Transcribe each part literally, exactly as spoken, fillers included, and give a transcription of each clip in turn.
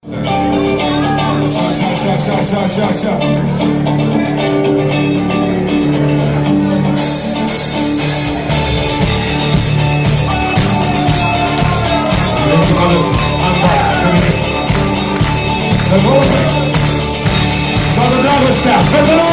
Așa, așa, așa, așa, așa, așa. Toată dragostea, fetelor!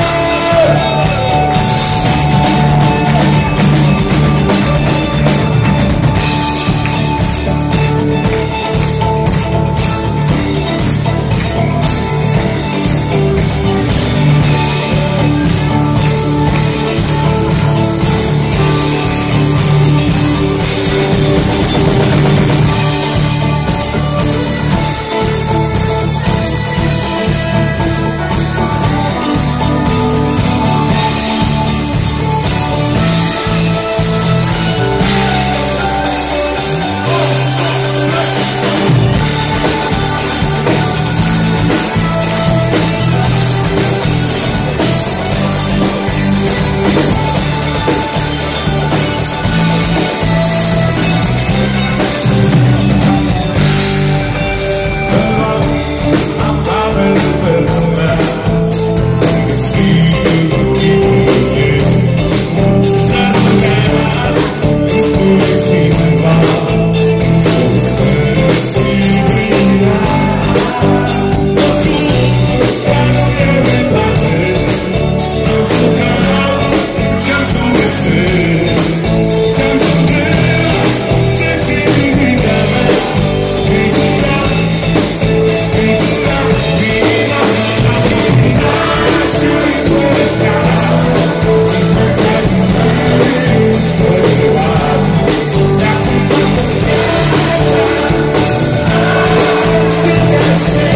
Stay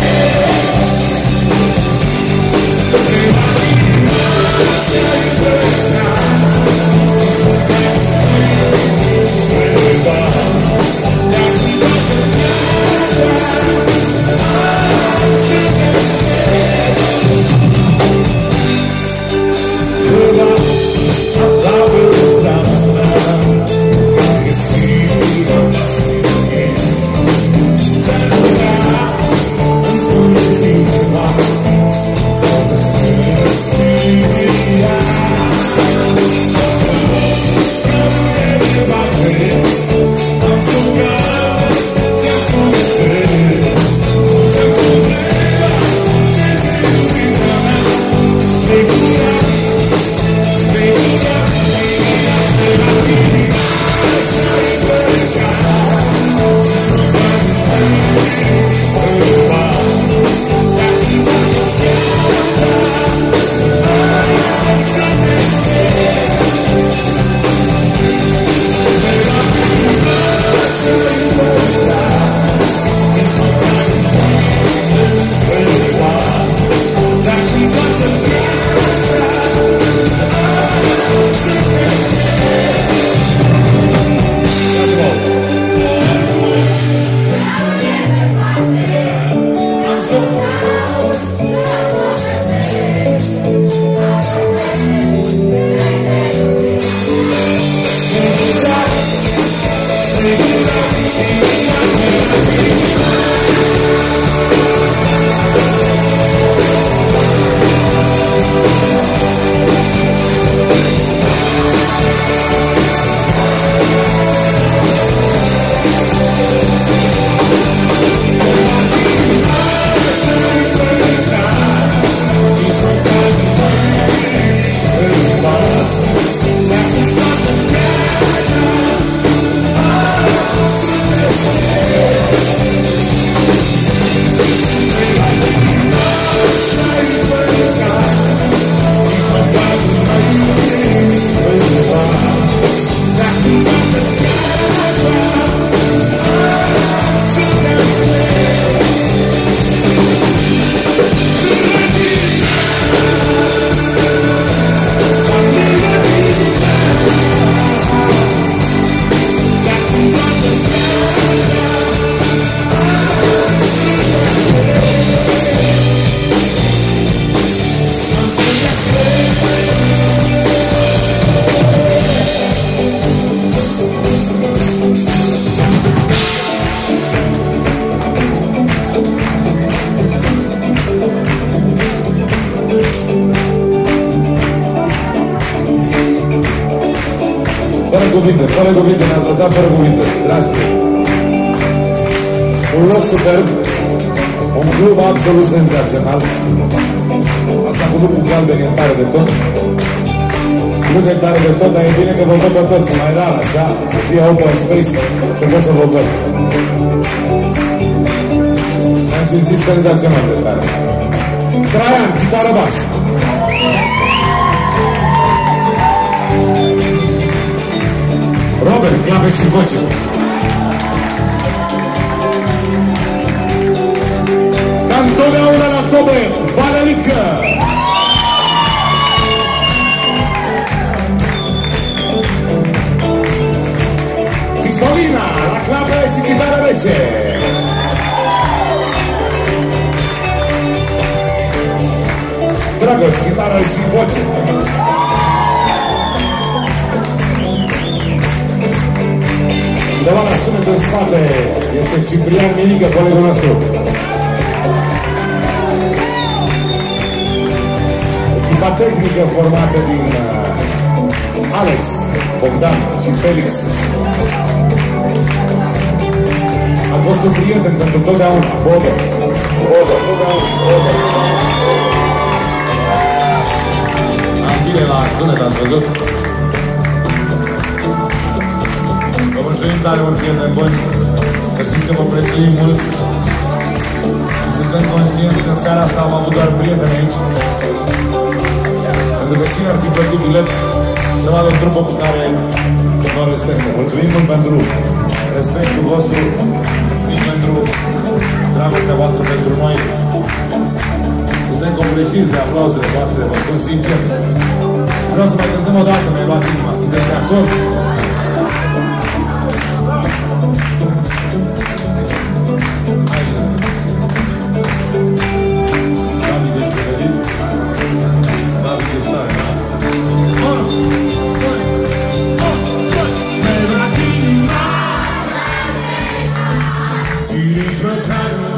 cuvinte, fără cuvinte, ne-ați lăsat fără cuvinte, dragi mei. Un loc superb, un club absolut senzațional. Asta cu lupul galben e tare de tot. Nu e tare de tot, dar e bine că vă văd pe toți, mai rar, așa, să fie open space, să pot să vă văd. Ne-am simțit senzațional de tare. Traian, chitară bas. Robert, clape și voce. Ca întotdeauna la tobe, Valerică. Fisolina, la clape și chitară rece. Dragoș, chitară și voce. Undeva la sunet în spate este Ciprian Minică, colegul nostru. Echipa tehnică formată din uh, Alex, Bogdan și Felix. Am fost un prieten pentru totdeauna. Bodo. Bodo, totdeauna. Bodo. Am bine la sunet, ați văzut? Vă mulțumim tare mult, prieteni buni. Să știți că vă prețuim mult. Și suntem conștienți că în seara asta am avut doar prieteni aici. Pentru că cine ar fi plătit bilet să vadă o trupă pe care vă respectă. Mulțumim mult pentru respectul vostru. Mulțumim pentru dragostea voastră pentru noi. Suntem copleșiți de aplauzele voastre, vă spun sincer. Vreau să mai cântăm o dată, mi-ai luat inima. Sunteți de acord? David, ești pregătit? David, ești tare, da? Nici măcar nu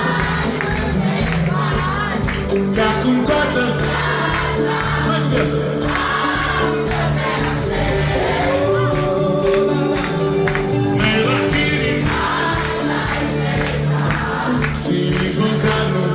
de acum toată mai cu viață. Și nici măcar nu